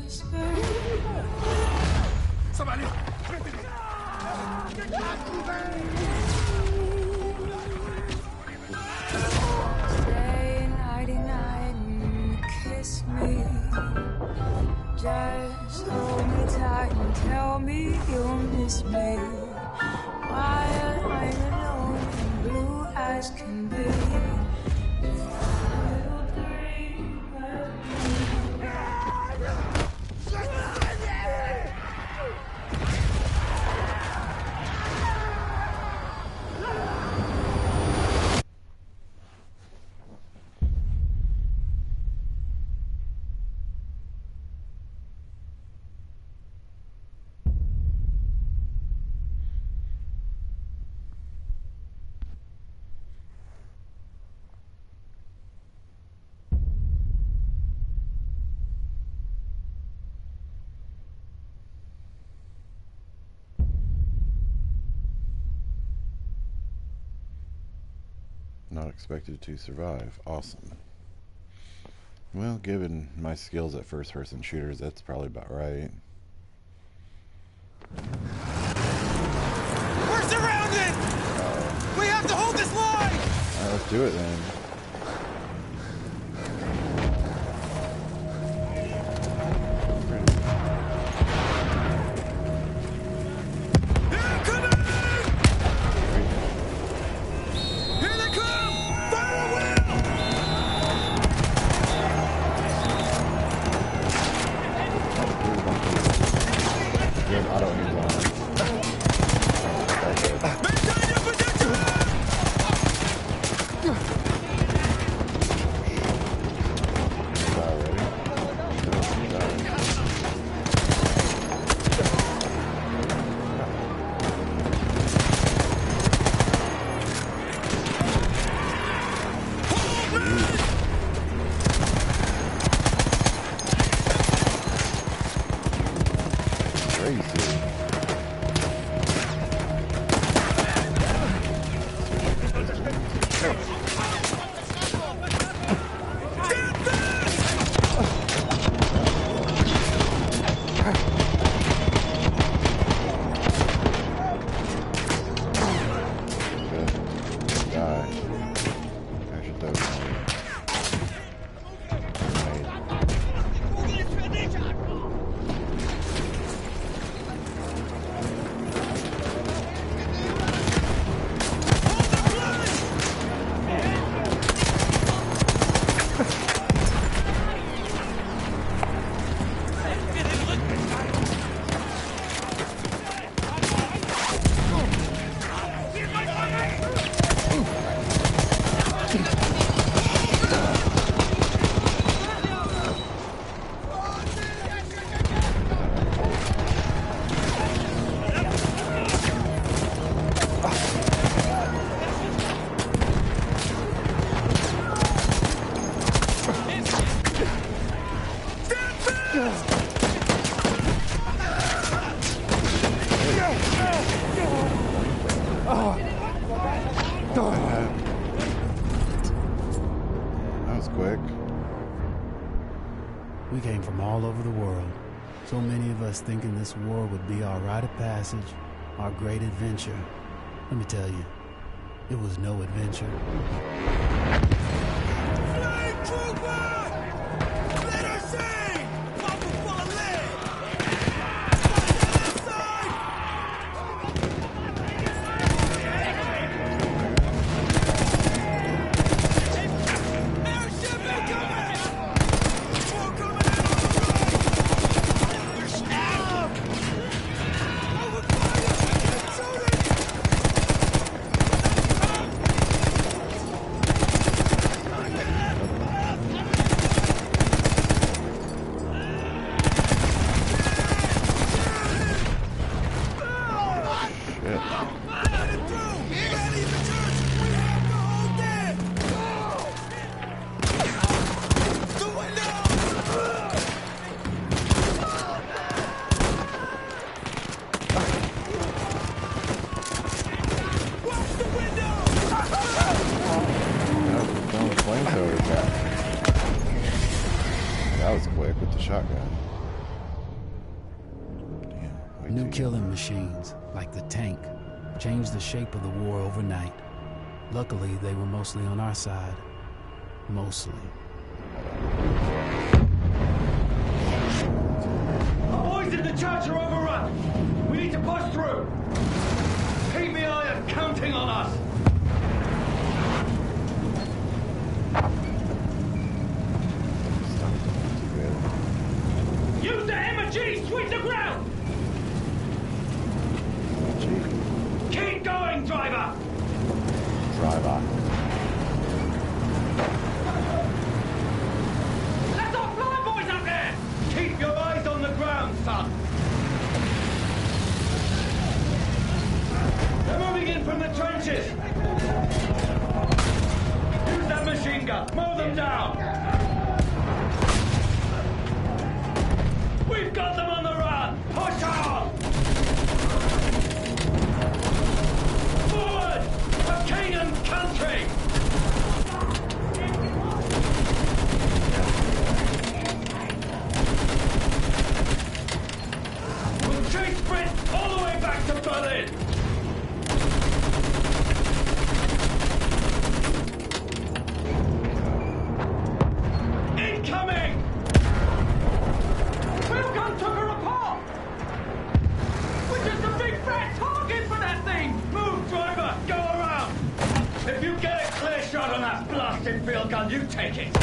Somebody! Stay nighty-night and kiss me. Just hold me tight and tell me you'll miss me. While I'm alone and blue as can be. Little dream of Not expected to survive. Awesome. Well, given my skills at first-person shooters, that's probably about right. We're surrounded! We have to hold this line! Alright, let's do it then. That was quick. We came from all over the world. So many of us thinking this war would be our rite of passage, our great adventure. Let me tell you, it was no adventure. Flag trooper! Let her sing! Papa full of lead! Airship incoming! More coming in on the right! They're stabbed! Over fire! Shooting! New killing machines, like the tank, changed the shape of the war overnight. Luckily, they were mostly on our side. Mostly. Our boys in the church are overrun. We need to push through. Keep me iron counting on us. Use the MG, sweep the ground. Keep going, driver. Driver. Let our fly boys up there. Keep your eyes on the ground, son. They're moving in from the trenches. Use that machine gun. Mow them down. We've got them on the run. Push on. Forward for king and country. We'll chase sprint all the way back to Berlin. Incoming! Wheelgun took her apart! We're just a big fat target for that thing! Move, driver! Go around! If you get a clear shot on that blasted field gun, you take it!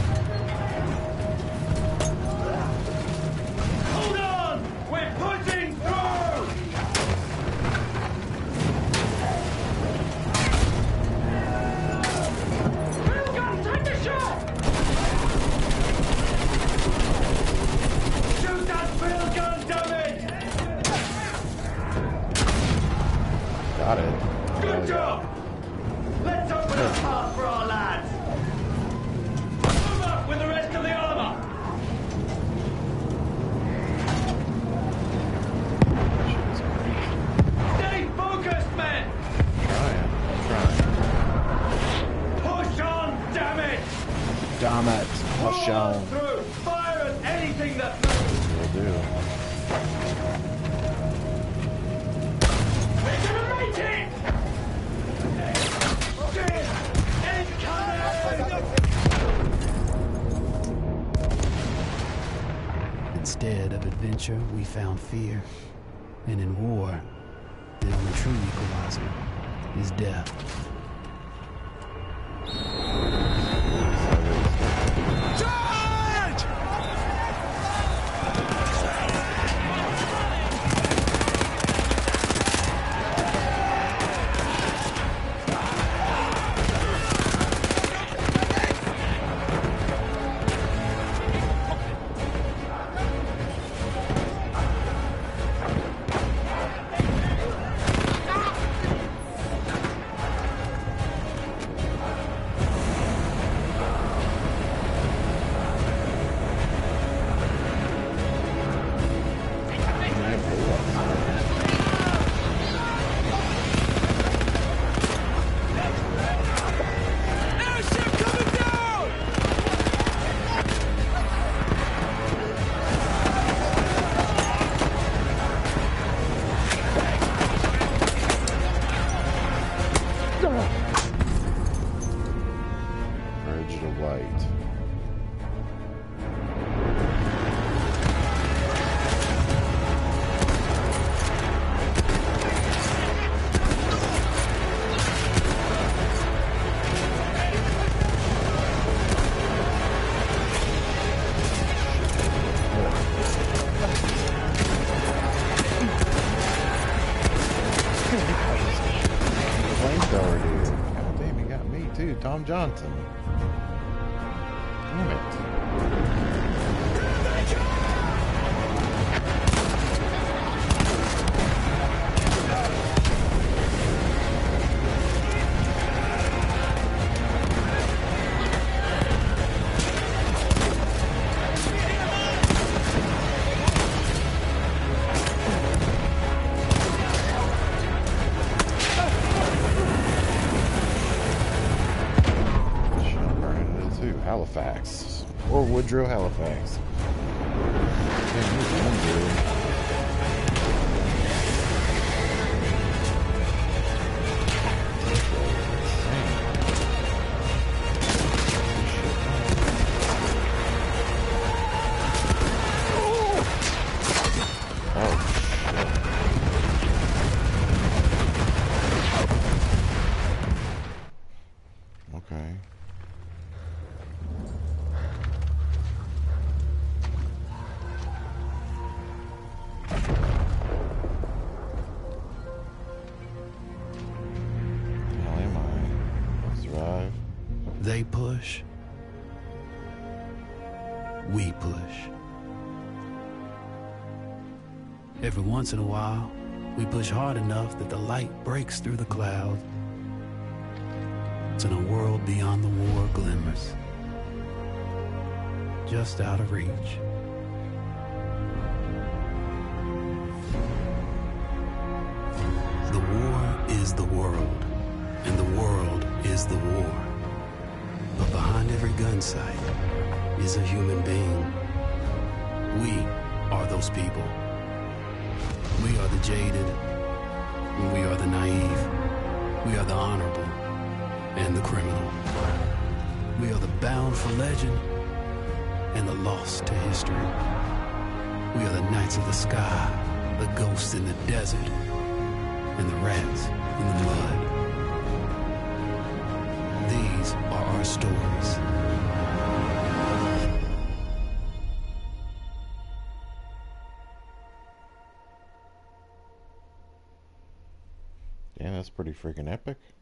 Hold on! We're pushing through! Field gun, take the shot! Shoot that field gun, damn it! Got it. Good job! Let's open a path for our lads! Move up with the rest of the armor! Stay focused, men! Trying. Push on, damn it! Damn it. Push Pull on. us through! Fire at anything that moves! Will do. We're gonna make it! Instead of adventure, we found fear. And in war, the only true equalizer is death. Charge! Airship coming down! Bridge to white. Flamethrower dude. God damn, he got me too. Tom Johnson. Damn it. Shot burning it too. Halifax. Or Woodrow Halifax. Damn, he's one dude. How am I? I'll survive. They push. We push. Every once in a while, we push hard enough that the light breaks through the clouds. And a world beyond the war glimmers, just out of reach. The war is the world, and the world is the war. But behind every gun sight is a human being. We are those people. We are the jaded, and we are the naive. We are the honorable and the criminal. We are the bound for legend and the lost to history. We are the knights of the sky, the ghosts in the desert, and the rats in the mud. These are our stories. Damn, that's pretty freaking epic.